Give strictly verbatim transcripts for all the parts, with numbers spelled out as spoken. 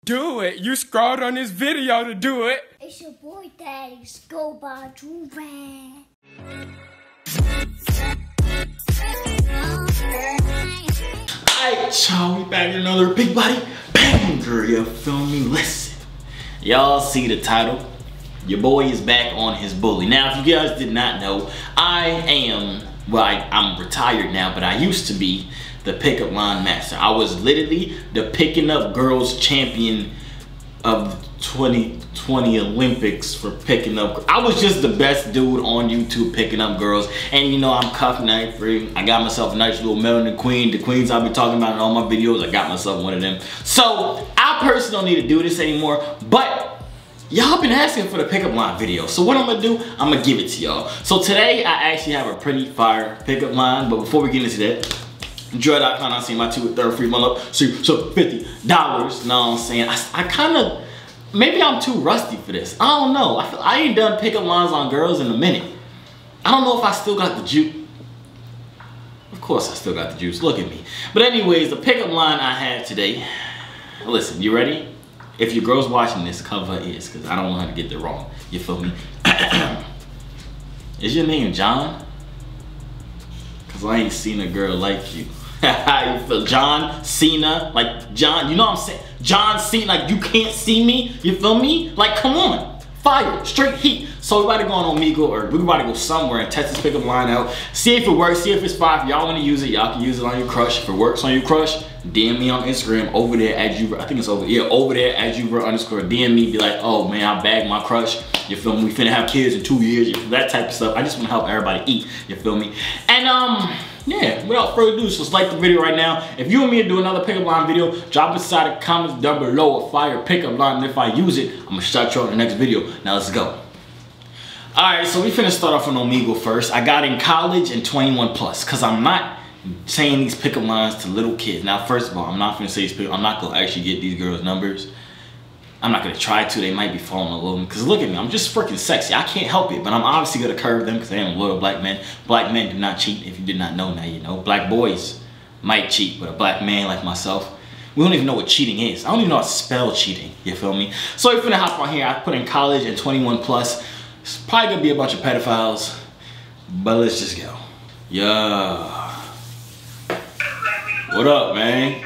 Do it. You scrolled on this video to do it. It's your boy Daddy's Go by Joovier. Alright, y'all, we back in another big body banger, you feel me? Listen, y'all see the title. Your boy is back on his bully. Now, if you guys did not know, I am, well, I, I'm retired now, but I used to be the pickup line master. I was literally the picking up girls champion of the twenty twenty Olympics for picking up. I was just the best dude on YouTube picking up girls. And you know, I'm cuff night free. I got myself a nice little melanin queen. The queens I've been talking about in all my videos, I got myself one of them. So I personally don't need to do this anymore, but y'all been asking for the pickup line video. So what I'm gonna do, I'm gonna give it to y'all. So today I actually have a pretty fire pickup line, but before we get into that, Joy dot com, I see my two third free month up, so, so fifty dollars, know what I'm saying? I, I kind of, maybe I'm too rusty for this. I don't know. I, feel, I ain't done pickup lines on girls in a minute. I don't know if I still got the juice. Of course I still got the juice, look at me. But anyways, the pickup line I had today, listen, you ready? If your girl's watching this, cover her ears, because I don't want her to get it wrong. You feel me? Is your name John? Because I ain't seen a girl like you. You feel John Cena, like John, you know what I'm saying? John Cena, like you can't see me, you feel me? Like come on, fire, straight heat. So we about to go on Omegle, or we about to go somewhere and test this pickup line out. See if it works, see if it's fire. If y'all want to use it, y'all can use it on your crush. If it works on your crush, D M me on Instagram over there at Joovier. I think it's over, yeah, over there at Joovier underscore. D M me, be like, oh man, I bagged my crush. You feel me? We finna have kids in two years, you feel, that type of stuff. I just want to help everybody eat, you feel me? And um, yeah, without further ado, so let's like the video right now. If you want me to do another pickup line video, drop it inside the comments down below a fire pickup line. And if I use it, I'm gonna shout you out in the next video. Now let's go. Alright, so we finna start off on Omegle first. I got in college and twenty-one plus, cause I'm not saying these pickup lines to little kids. Now, first of all, I'm not finna say these pickup, I'm not gonna actually get these girls' numbers. I'm not gonna try to, they might be falling a little, cause look at me, I'm just freaking sexy. I can't help it, but I'm obviously gonna curve them cause I am a loyal black man. Black men do not cheat. If you did not know, now you know. Black boys might cheat, but a black man like myself, we don't even know what cheating is. I don't even know how to spell cheating, you feel me? So we're finna hop on here. I put in college and twenty-one plus. It's probably gonna be a bunch of pedophiles, but let's just go. Yeah. What up, man?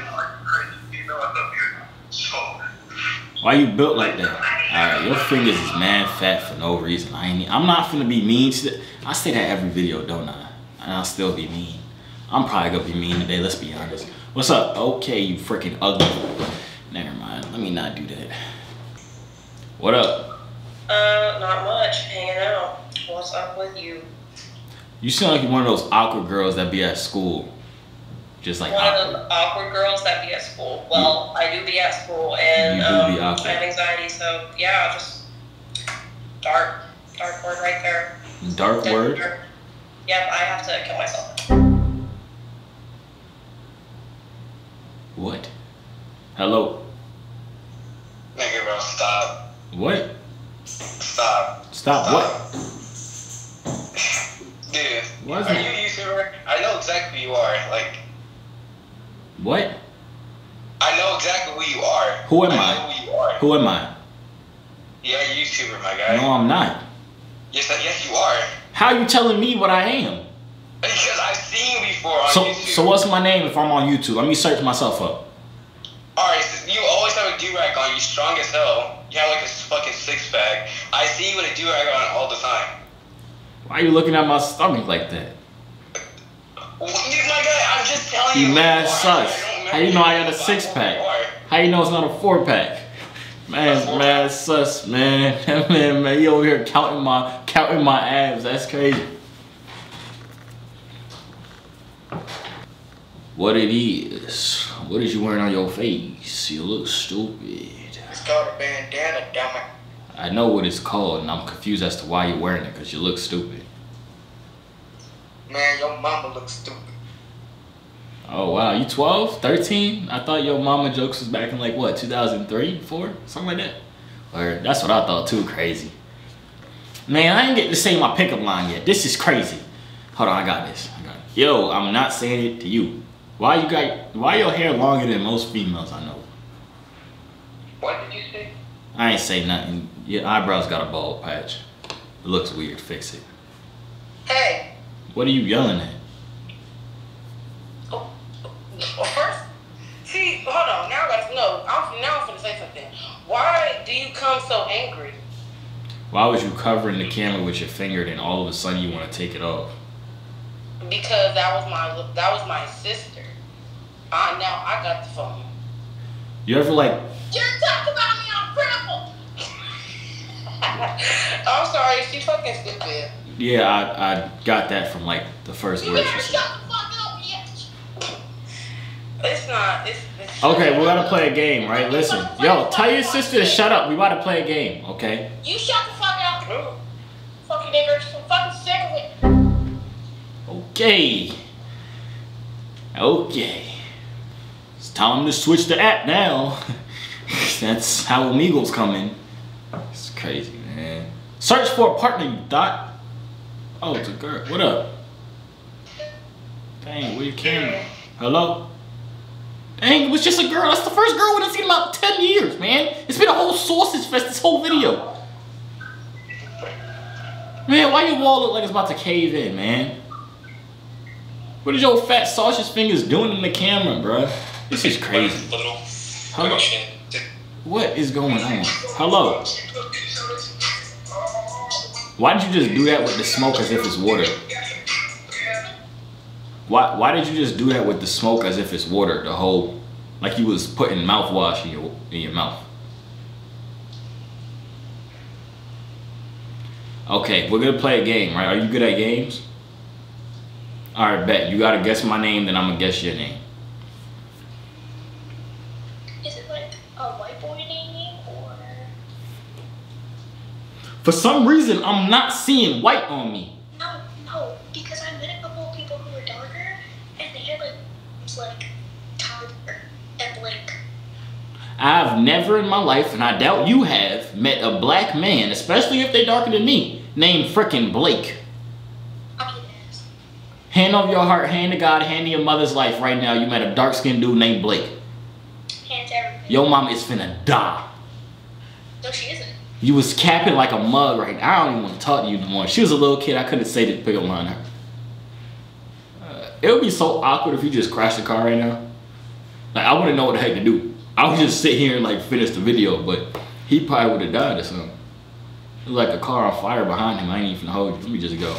Why you built like that? Alright, your fingers is mad fat for no reason. I ain't, I'm not finna be mean to the, I say that every video, don't I? And I'll still be mean. I'm probably gonna be mean today, let's be honest. What's up? Okay, you freaking ugly. Never mind, let me not do that. What up? Uh, not much. Hanging out. What's up with you? You sound like you're one of those awkward girls that be at school. Just like one awkward. of the awkward girls that be at school. Well, you, I do be at school, and you do um, be awkward. I have anxiety, so yeah, just dark, dark word right there. Dark Dark word? Dark. Yep, I have to kill myself. What? Hello? Nigga, bro, stop. What? Stop. Stop, Stop. what? Dude, What is are it? you a YouTuber? I know exactly who you are. Like, What? I know exactly who you are. Who am I? I? know who you are. Who am I? You're a YouTuber, my guy. No, I'm not. Yes, yes, you are. How are you telling me what I am? Because I've seen you before on So, YouTube. so what's my name if I'm on YouTube? Let me search myself up. Alright, so you always have a do-rag on. You're strong as hell. You have like a fucking six-pack. I see you with a do-rag on all the time. Why are you looking at my stomach like that? Well, dude, my guy, I'm just telling you. You who mad are. sus. How you know I got a six-pack? How you know it's not a four-pack? Man, it's mad sus, man. man, man, you over here counting my counting my abs. That's crazy. What it is? What is you wearing on your face? You look stupid. It's called a bandana, dumb it. I know what it's called, and I'm confused as to why you're wearing it, because you look stupid. Man, your mama looks stupid. Oh, wow. You twelve? thirteen? I thought your mama jokes was back in, like, what, two thousand three, four? Something like that. Or that's what I thought, too. Crazy. Man, I ain't getting to say my pickup line yet. This is crazy. Hold on, I got this. I got it. Yo, I'm not saying it to you. Why you got, why your hair longer than most females I know? What did you say? I ain't say nothing. Your eyebrows got a bald patch. It looks weird. Fix it. Hey. What are you yelling at? Oh, well, first, see, hold on. Now I gotta know. I'm now I'm finna say something. Why do you come so angry? Why was you covering the camera with your finger, then all of a sudden you want to take it off? Because that was my that was my sister. I now I got the phone. You ever like? You're talking about me on critical. I'm sorry, she fucking stupid. Yeah, I I got that from like the first You word better she said. shut the fuck up, bitch. It's not. It's, it's Okay, we gotta play a game, right? Listen, yo, tell your sister to shut up. We gotta play a game, okay? You shut the fuck up. Fucking nigger. I'm fucking sick of it. Okay. Okay. It's time to switch the app now. That's how Omegle's coming. It's crazy, man. Search for a partner, you thought. Oh, it's a girl. What up? Dang, where your camera? Hello? Dang, it was just a girl. That's the first girl we've seen in about ten years, man. It's been a whole sausage fest this whole video. Man, why your wall look like it's about to cave in, man? What is your fat sausage fingers doing in the camera, bro? This is crazy. Hello? What is going on? Hello? Why did you just do that with the smoke as if it's water? Why, why did you just do that with the smoke as if it's water? The whole, like you was putting mouthwash in your, in your mouth. Okay, we're gonna play a game, right? Are you good at games? Alright, bet. You gotta guess my name, then I'm gonna guess your name. Is it like a white boy name or? For some reason, I'm not seeing white on me. No, no, because I met a couple of people who were darker, and they had like, it's like Tyler and Blake. I've never in my life, and I doubt you have, met a black man, especially if they darker than me, named frickin' Blake. Hand over your heart, hand to God, hand to your mother's life right now. You met a dark-skinned dude named Blake. Hand to everything. Your mama is finna die. No, she isn't. You was capping like a mug right now. I don't even want to talk to you anymore. She was a little kid. I couldn't say the pick up line her. Uh, it would be so awkward if you just crashed the car right now. Like, I wouldn't know what the heck to do. I would just sit here and like finish the video, but he probably would have died or something. It was like a car on fire behind him. I ain't even finna hold you. Let me just go.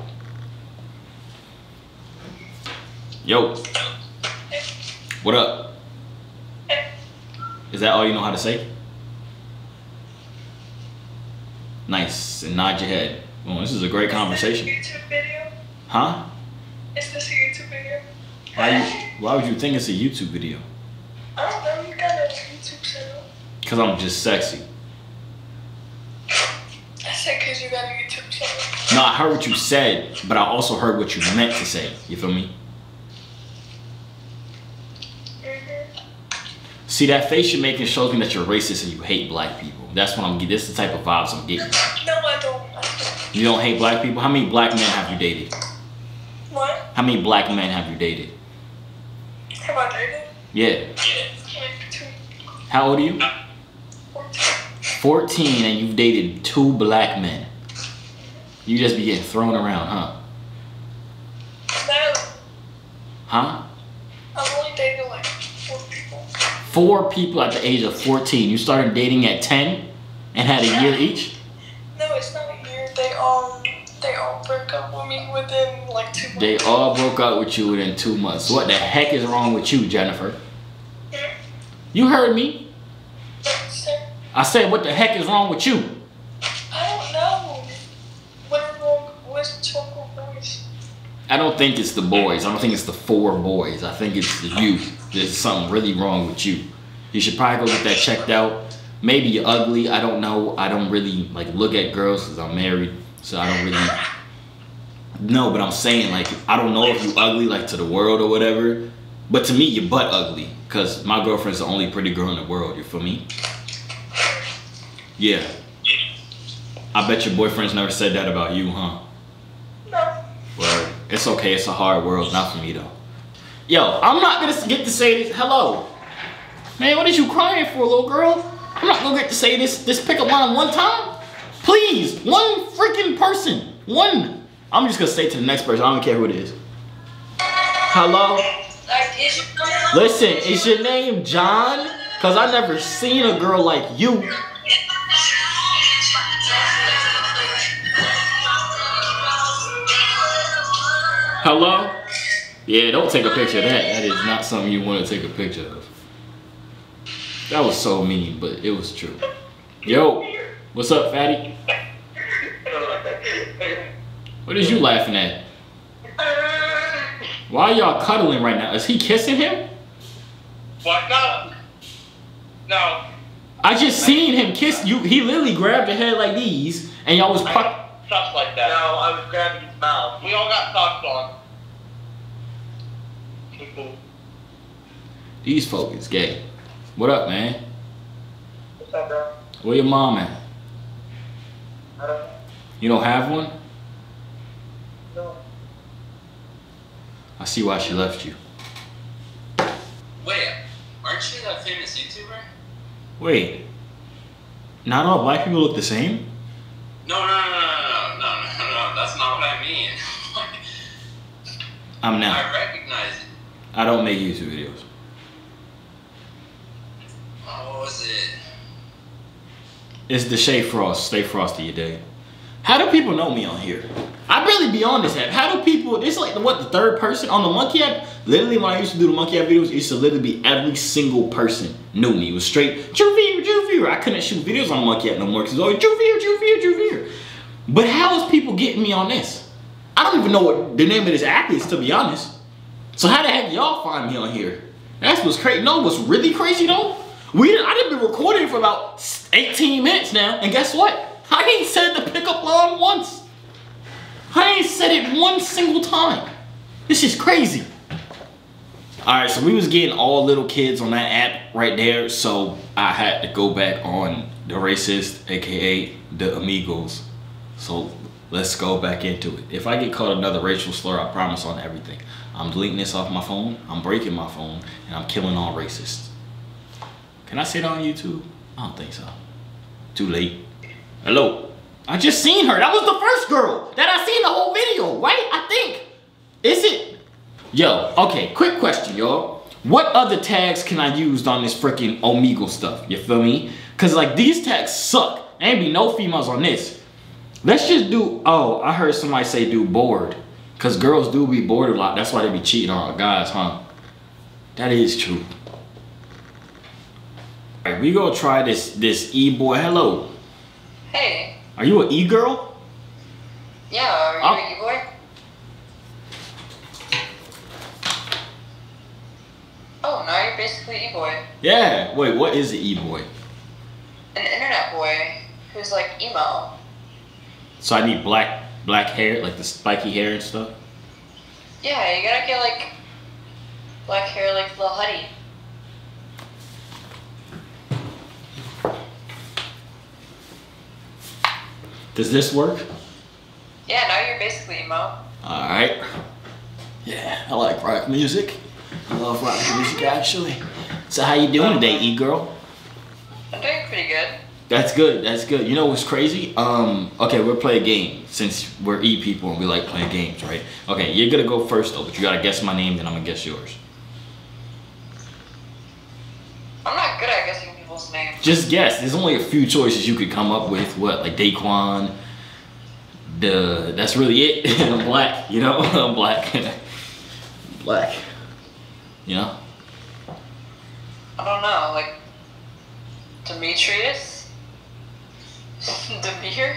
Yo. What up? Is that all you know how to say? Nice. And nod your head. Well, this is a great conversation. Is this a YouTube video? Huh? Is this a YouTube video? Why, you, why would you think it's a YouTube video? I don't know, you got a YouTube channel. Because I'm just sexy. I said because you got a YouTube channel. No, I heard what you said, but I also heard what you meant to say. You feel me? Mm-hmm. See, that face you're making shows me that you're racist and you hate black people. That's what I'm getting. This is the type of vibes I'm getting. No, I don't. I don't. You don't hate black people? How many black men have you dated? What? How many black men have you dated? Have I dated? Yeah. Like two. How old are you? Fourteen. fourteen and you've dated two black men. You just be getting thrown around, huh? No. Huh? I've only dated like four people. Four people at the age of fourteen. You started dating at ten and had a year each? No, it's not a year. They all, they all broke up with me within like two months. They all broke up with you within two months. What the heck is wrong with you, Jennifer? Hmm? You heard me. Sir, I said, what the heck is wrong with you? I don't know. What is wrong? What's wrong with boys? I don't think it's the boys. I don't think it's the four boys. I think it's the you. There's something really wrong with you. You should probably go get that checked out. Maybe you're ugly. I don't know. I don't really like look at girls because I'm married. So I don't really know. But I'm saying like, I don't know if you ugly like to the world or whatever. But to me, you're butt ugly. Because my girlfriend's the only pretty girl in the world. You feel me? Yeah. I bet your boyfriend's never said that about you, huh? No. Well, it's okay. It's a hard world. Not for me, though. Yo, I'm not going to get to say this. Hello. Man, what is you crying for, little girl? I'm not gonna get to say this this pickup line one time. Please, one freaking person. One. I'm just gonna say to the next person. I don't care who it is. Hello? Listen, is your name John? Cause I never seen a girl like you. Hello? Yeah, don't take a picture of that. That is not something you want to take a picture of. That was so mean, but it was true. Yo, what's up, fatty? What is you laughing at? Why are y'all cuddling right now? Is he kissing him? What? No. No. I just seen him kiss you. He literally grabbed your head like these, and y'all was puck. Stuff like that. No, I was grabbing his mouth. We all got socks on. People. These folk is gay. What up, man? What's up, bro? Where your mom at? I don't know. You don't have one? No. I see why she left you. Wait, aren't you that famous YouTuber? Wait. Not all black people look the same? No, no, no, no, no, no, no, no, no. That's not what I mean. I'm not. I recognize it. I don't make YouTube videos. What was it? It's the Shea Frost. Stay frosty, you dig? How do people know me on here? I barely be on this app. How do people, it's like, what, the third person on the Monkey app? Literally, when I used to do the Monkey app videos, it used to literally be every single person knew me. It was straight, Joovier, Joovier. I couldn't shoot videos on the Monkey app no more because it was always Joovier, Joovier, Joovier. But how is people getting me on this? I don't even know what the name of this app is, to be honest. So how the heck y'all find me on here? That's what's crazy. No, what's really crazy though? We I done been recording for about eighteen minutes now, and guess what? I ain't said the pickup line once. I ain't said it one single time. This is crazy. Alright, so we was getting all little kids on that app right there, so I had to go back on the racist, aka the Omegles. So let's go back into it. If I get caught another racial slur, I promise on everything. I'm deleting this off my phone, I'm breaking my phone, and I'm killing all racists. Can I say that on YouTube? I don't think so. Too late. Hello. I just seen her. That was the first girl that I seen the whole video, right? I think. Is it? Yo, okay, quick question, y'all. What other tags can I use on this freaking Omegle stuff? You feel me? Cause like these tags suck. There ain't be no females on this. Let's just do, oh, I heard somebody say do bored. Cause girls do be bored a lot. That's why they be cheating on guys, huh? That is true. All right, we gonna try this this e-boy. Hello. Hey. Are you an e-girl? Yeah, are you Oh. an e-boy? Oh, now you're basically e-boy. Yeah. Wait, what is an e-boy? An internet boy who's like emo. So I need black black hair, like the spiky hair and stuff? Yeah, you gotta get like black hair like Lil Huddy. Does this work? Yeah, now you're basically emo. Alright. Yeah, I like rock music. I love rock music actually. So how you doing today, e-girl? I'm doing pretty good. That's good, that's good. You know what's crazy? Um, okay, we'll play a game since we're E people and we like playing games, right? Okay, you're gonna go first though, but you gotta guess my name, then I'm gonna guess yours. I'm not good at guessing people's names. Just guess. There's only a few choices you could come up with. What, like Daquan? The that's really it. I'm black, you know. I'm black. Black. You know. I don't know, like Demetrius? Demir?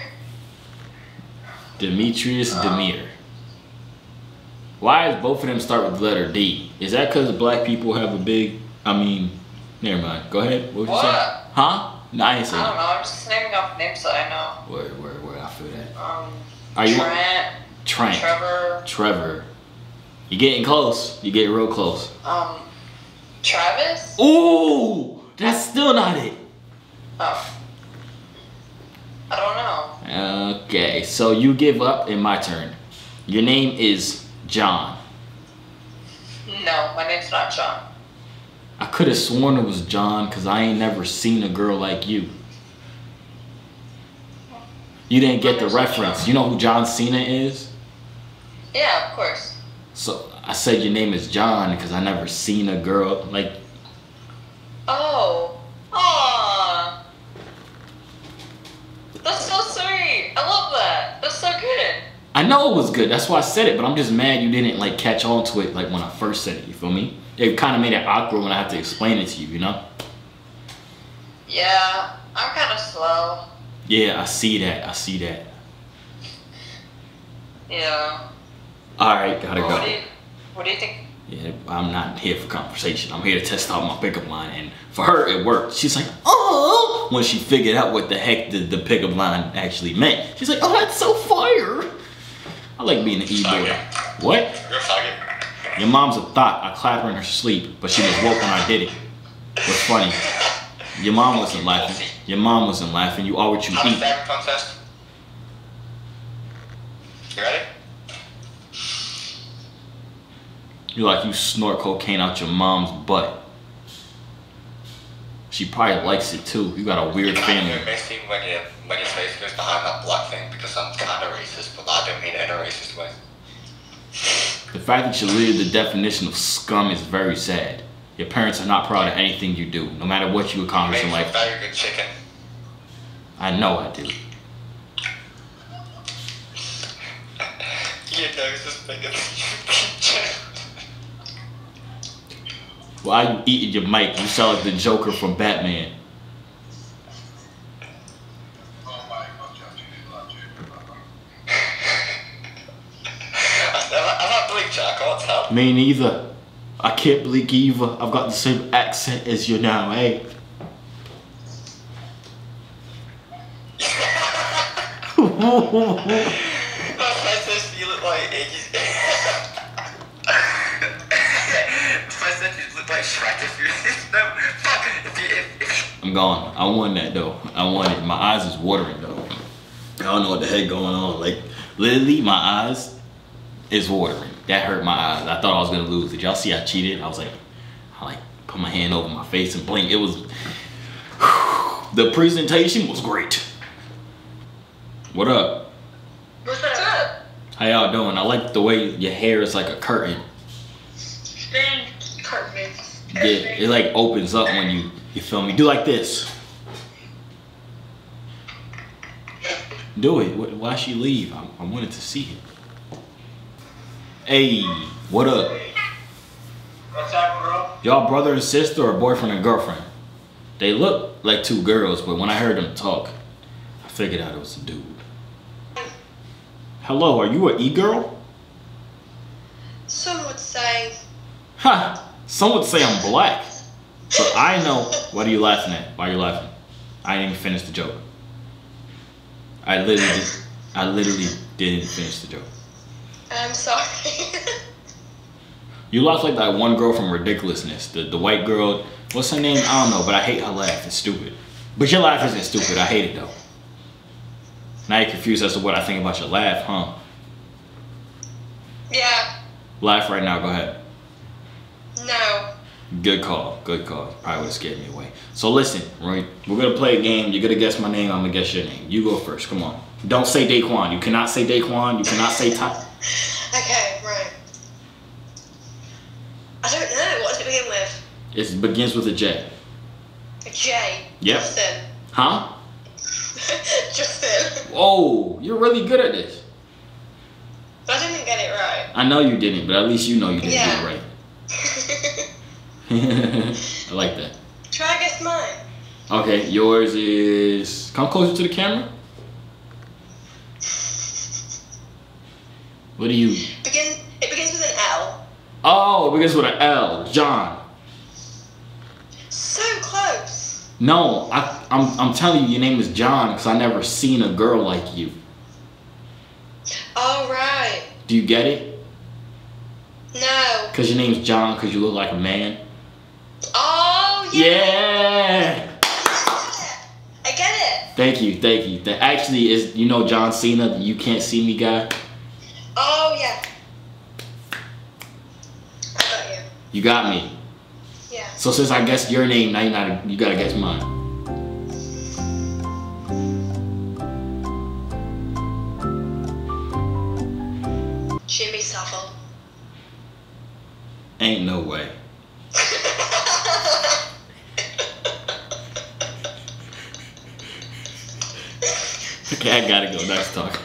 Demetrius Um, Demir. Why does both of them start with the letter D? Is that because black people have a big? I mean, never mind. Go ahead. What would you say? What? Huh? No, I ain't saying I don't that. know, I'm just naming off names that I know. Where, where, where? I feel that. Um, Are you Trent, Trent? Trevor, Trevor. You're getting close. You're getting real close. um, Travis? Ooh, that's still not it. Oh. I don't know. Okay, so you give up in my turn. Your name is John. No, my name's not John. I could have sworn it was John because I ain't never seen a girl like you. You didn't get the reference. You know who John Cena is? Yeah, of course. So I said your name is John because I never seen a girl like. Oh. Aww. That's so sweet. I love that. That's so good. I know it was good. That's why I said it, but I'm just mad you didn't like catch on to it like when I first said it. You feel me? It kind of made it awkward when I have to explain it to you. You know? Yeah, I'm kind of slow. Yeah, I see that. I see that. Yeah. All right, gotta Well, go. What do you, what do you think? Yeah, I'm not here for conversation. I'm here to test out my pickup line, and for her, it worked. She's like, oh, when she figured out what the heck the, the pickup line actually meant. She's like, oh, that's so fire. I like being an e-boy. What? You're a faggot. Your mom's a thought. I clapped her in her sleep, but she was woke when I did it. What's funny? Your mom wasn't laughing. Your mom wasn't laughing. You are what you Have a eat. faggot contest. You ready? You like you snort cocaine out your mom's butt. She probably likes it too. You got a weird family. It makes me when your when your face goes behind that black thing because I'm kind of racist, but I don't mean it in a racist way. The fact that you live the definition of scum is very sad. Your parents are not proud of anything you do, no matter what you accomplish Makes in a life. very good chicken. I know I do. Your nose is bigger than your picture. Why are you eating your mic? You sound like the Joker from Batman. I'm not bleach, I can't tell. Me neither. I can't blink either. I've got the same accent as you now, eh? My friend says you look like ages. My friend says you look like Shrek if you no fuck if you if, if I'm gone. I won that though. I won it. My eyes is watering though. I don't know what the heck going on. Like literally my eyes is watering. That hurt my eyes. I thought I was gonna lose. Did y'all see I cheated? I was like, I like put my hand over my face and blink. It was the presentation was great. What up? What's up? How y'all doing? I like the way your hair is like a curtain. Thanks, Cartman. Yeah, it like opens up when you, you feel me? Do like this. Do it. Wh- Why she leave? I, I wanted to see it. Hey, what up? what's up, bro? Y'all brother and sister or boyfriend and girlfriend? They look like two girls, but when I heard them talk, I figured out it was a dude. Hello, are you an e-girl? Some would say. Ha! Some would say I'm black. But I know. What are you laughing at? Why are you laughing? I didn't even finish the joke. I literally did, I literally didn't finish the joke. I'm sorry. You laugh like that one girl from Ridiculousness. The the white girl. What's her name? I don't know, but I hate her laugh. It's stupid. But your laugh isn't stupid. I hate it though. Now you're confused as to what I think about your laugh, huh? Yeah. Laugh right now. Go ahead. No. Good call. Good call. Probably would have scared me away. So listen, right? We're gonna play a game. You're gonna guess my name. I'm gonna guess your name. You go first. Come on. Don't say Daquan. You cannot say Daquan. You cannot say Ty. Okay, right. I don't know. What does it begin with? It begins with a J. A J. Yep. Justin. Huh? Justin. Oh, you're really good at this. But I didn't get it right. I know you didn't, but at least you know you didn't Yeah. get it right. I like that. Try guess mine. Okay, yours is. Come closer to the camera. What do you? Begin. It begins with an L. Oh, it begins with an L. John. So close. No, I, I'm I'm telling you, your name is John because I never seen a girl like you. All right. Do you get it? No. Because your name's John because you look like a man. Oh yeah. Yeah. I get it. Thank you, thank you. That actually is, you know, John Cena, the You Can't See Me guy. Oh yeah. I got you. You got me. Yeah. So since I guessed your name, now you gotta, you gotta guess mine. Jimmy Savile. Ain't no way. Okay, I gotta go. Next talk.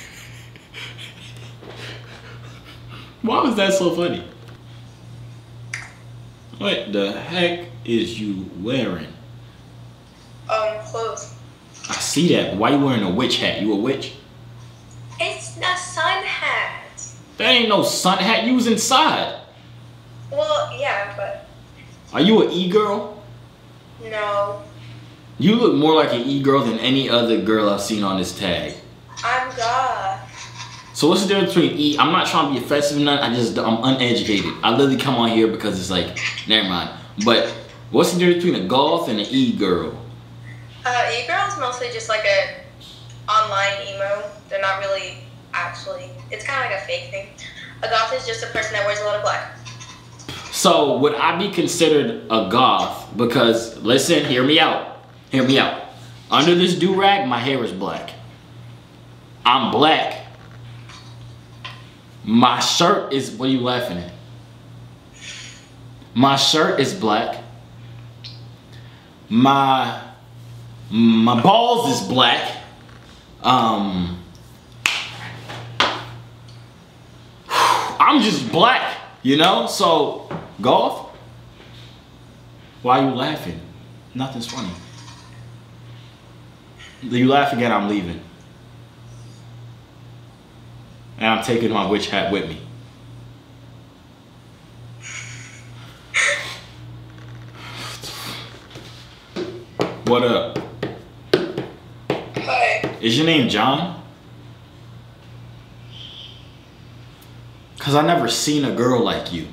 Why was that so funny? What the heck is you wearing? Um, clothes. I see that. Why you wearing a witch hat? You a witch? It's a sun hat. That ain't no sun hat. You was inside. Well, yeah, but Are you an e-girl? no. You look more like an e-girl than any other girl I've seen on this tag. I'm goth. So what's the difference between e? I'm not trying to be offensive or nothing. I just, I'm uneducated. I literally come on here because it's like, never mind. But what's the difference between a goth and an e-girl? Uh, e-girl is mostly just like a online emo. They're not really actually. It's kind of like a fake thing. A goth is just a person that wears a lot of black. So would I be considered a goth? Because listen, hear me out. Hear me out. Under this do-rag, my hair is black. I'm black. My shirt is, what are you laughing at? My shirt is black. My, my balls is black. Um, I'm just black, you know? So, golf? Why are you laughing? Nothing's funny. You laugh again, I'm leaving. And I'm taking my witch hat with me. What up? Hi. Is your name John? Cause I never seen a girl like you.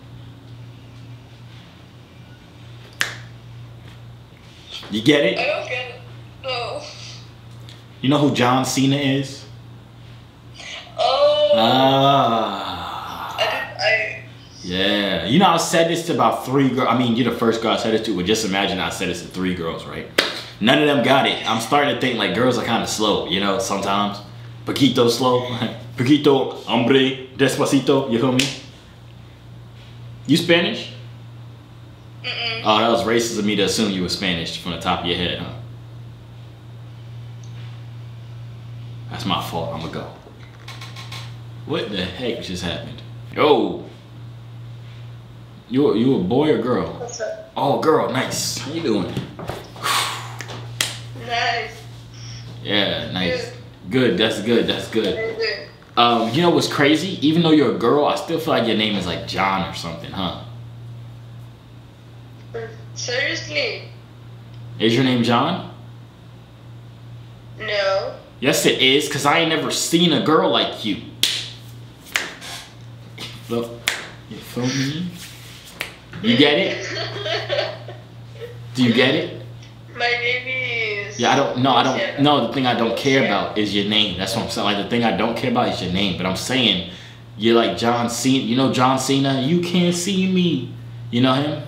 You get it? I don't get it. No. You know who John Cena is? Oh. Ah. I did. I. Yeah. You know, I said this to about three girls. I mean, you're the first girl I said it to, but just imagine I said this to three girls, right? None of them got it. I'm starting to think like girls are kind of slow, you know, sometimes. Poquito slow. Poquito, hombre, despacito, you feel me? You Spanish? Mm-mm. Oh, that was racist of me to assume you were Spanish from the top of your head, huh? That's my fault. I'm gonna go. What the heck just happened? Yo, you a, you a boy or girl? What's up? Oh, girl, nice. How you doing? Nice. Yeah, nice. Good. That's good. That's good. Good. Um, you know what's crazy? Even though you're a girl, I still feel like your name is like John or something, huh? Seriously? Is your name John? No. Yes, it is, cause I ain't never seen a girl like you. Look, you feel me? You get it? Do you get it? My name is. Yeah, I don't. No, I don't. No, the thing I don't care about is your name. That's what I'm saying. Like the thing I don't care about is your name. But I'm saying you're like John Cena. You know John Cena? You can't see me. You know him?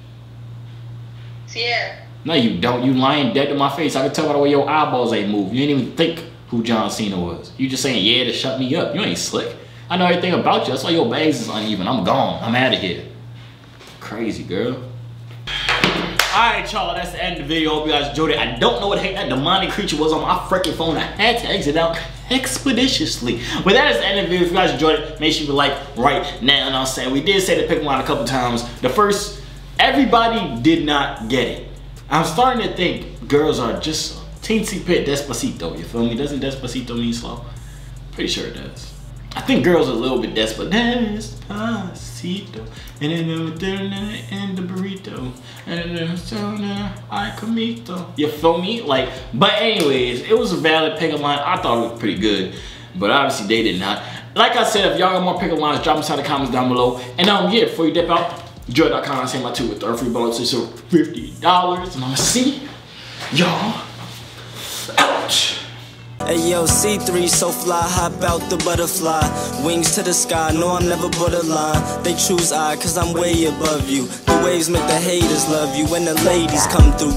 Yeah. No, you don't. You lying dead to my face. I can tell by the way your eyeballs ain't move. You didn't even think who John Cena was. You just saying yeah to shut me up. You ain't slick. I know everything about you. That's why your bags is uneven. I'm gone. I'm out of here. Crazy girl. Alright, y'all, that's the end of the video. Hope you guys enjoyed it. I don't know what the heck that demonic creature was on my freaking phone. I had to exit out expeditiously. But that is the end of the video. If you guys enjoyed it, make sure you like right now. And I'm saying we did say the pick line a couple times. The first, everybody did not get it. I'm starting to think girls are just teensy bit Despacito. You feel me? Doesn't Despacito mean slow? Pretty sure it does. I think girls are a little bit desperate. Despacito. And then and the burrito. And then I comito. You feel me? Like, but anyways, it was a valid pickup line. I thought it was pretty good. But obviously they did not. Like I said, if y'all got more pickup lines, drop them inside the comments down below. And um yeah, before you dip out, joy dot com, I say my two with third free bonuses, so fifty dollars. And I'ma see y'all out. Hey yo, C three so fly, hop out the butterfly. Wings to the sky, no I'm never borderline. They choose I, cause I'm way above you. The waves make the haters love you when the ladies come through.